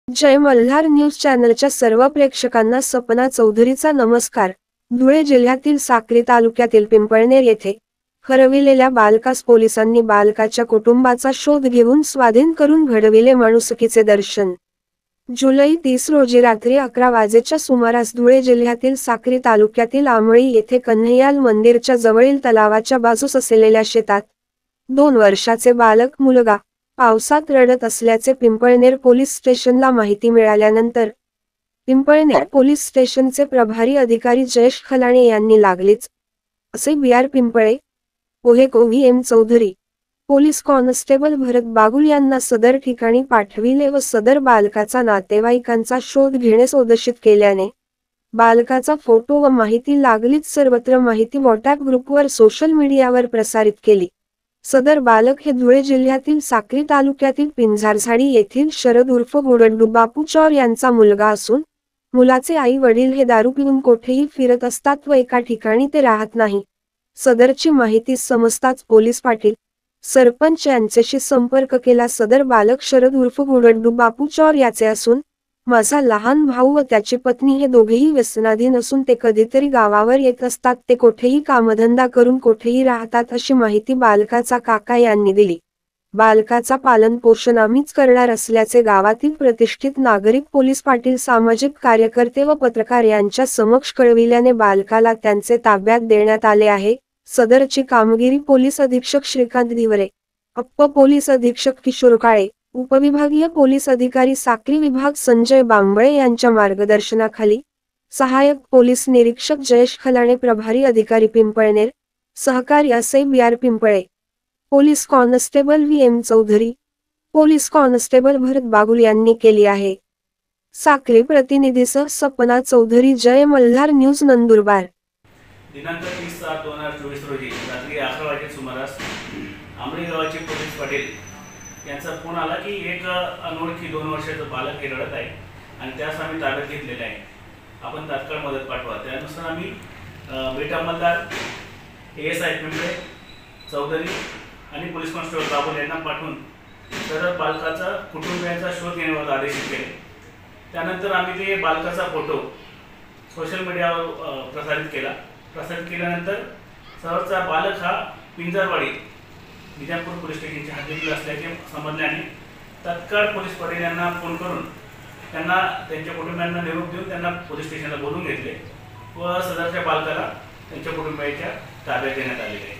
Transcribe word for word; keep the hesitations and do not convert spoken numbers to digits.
जय Malhar news चॅनलच्या सर्व प्रेक्षकांना सपना चौधरीचा नमस्कार। धुळे जिल्ह्यातील साक्री तालुक्यातील पिंपळनेर येथे हरविलेल्या बालकास पोलिसांनी बालकाच्या कुटुंबाचा शोध घेऊन स्वाधीन करून घडविले माणुसकीचे दर्शन। जुलै तीस रोजी रात्री अकरा वाजेच्या सुमारास धुळे जिल्ह्यातील साक्री तालुक्यातील आमळी येथे कन्हैयाल मंदिरच्या जवळील तलावाच्या बाजूस असलेल्या शेतात दोन वर्षाचे बालक मुलगा पावसात रडत असल्याचे पिंपळनेर पोलीस स्टेशनला माहिती मिळाल्यानंतर पिंपळनेर पोलीस स्टेशनचे प्रभारी अधिकारी जयेश खलाणे यांनी लागलीच असे बी आर पिंपळे पोहेको V M Chaudhari police constable Bharat Bagul यांना सदर ठिकाणी पाठविले व सदर बालकाचा नातेवाईकांचा शोध घेण्यास उद्देशित केल्याने बालकाचा फोटो व माहिती लागलीच सर्वत्र माहिती व्हॉट्सअप ग्रुपवर सोशल मीडियावर प्रसारित केली। सदर बालक हे धुळे जिल्ह्यातील साक्री तालुक्यातील पिंजारझाडी येथील शरद उर्फ गुडड्डू बापू चौर यांचा मुलगा असून मुलाचे आई वडील हे दारू पिऊन कोठेही फिरत असतात व एका ठिकाणी ते राहत नाही। सदरची माहिती समजताच पोलीस पाटील सरपंच यांच्याशी संपर्क केला। सदर बालक शरद उर्फ गुडड्डू बापू चौर याचे असून माझा लहान भाऊ व त्याची पत्नी हे दोघेही व्यसनाधीन असून ते कधीतरी गावावर येत असतात, ते कोठेही कामधंदा करून कोठेही राहतात अशी माहिती बालकाचा काका यांनी दिली। बालकाचा पालन पोषण आम्हीच करणार असल्याचे गावातील प्रतिष्ठित नागरिक पोलीस पाटील सामाजिक कार्यकर्ते व पत्रकार यांच्या समक्ष कळविल्याने बालकाला त्यांचे ताब्यात देण्यात आले आहे। सदरची कामगिरी पोलीस अधीक्षक श्रीकांत दिवरे, अप्प पोलीस अधीक्षक किशोर काळे, उपविभागीय पोलीस अधिकारी साक्री विभाग संजय बांबळे यांच्या मार्गदर्शनाखाली सहाय्यक पोलीस निरीक्षक जयेश खलाणे, प्रभारी अधिकारी पिंपळनेर, सहकारी असे B R Pimple, police constable V M Chaudhari, police constable Bharat Bagul यांनी केली आहे। साक्री प्रतिनिधीसह सपना चौधरी, जय मल्हार न्यूज, नंदुरबार। दिनांक तीस सात दोन हजार चोवीस रोजी रात्री अकरा वाजेच्या सुमारास आंबळी गावाचे पोलीस पाटील यांचा फोन आला की एक अनोळखी दोन वर्षाचं बालक हे रडत आहे आणि त्यास आम्ही ताब्यात घेतलेले आहे, आपण तात्काळ मदत पाठवा। त्यानुसार आम्ही बेटा अंमलदार A S I Pimple Chaudhari आणि पोलीस कॉन्स्टेबल बाबुल यांना पाठवून तर बालकाचा कुटुंबियांचा शोध घेण्यावर आदेशित केले। त्यानंतर आम्ही ते बालकाचा फोटो सोशल मीडियावर प्रसारित केला। प्रसारित केल्यानंतर सर्वचा बालक हा पिंजारवाडी विजापूर पोलीस स्टेशनच्या हद्दीतील असल्याचे समजल्याने तत्काळ पोलीस पाटील यांना फोन करून त्यांना त्यांच्या कुटुंबियांना निरोप देऊन त्यांना पोलीस स्टेशनला बोलवून घेतले व सदरच्या बालकाला त्यांच्या कुटुंबियांच्या ताब्यात देण्यात आलेले आहे।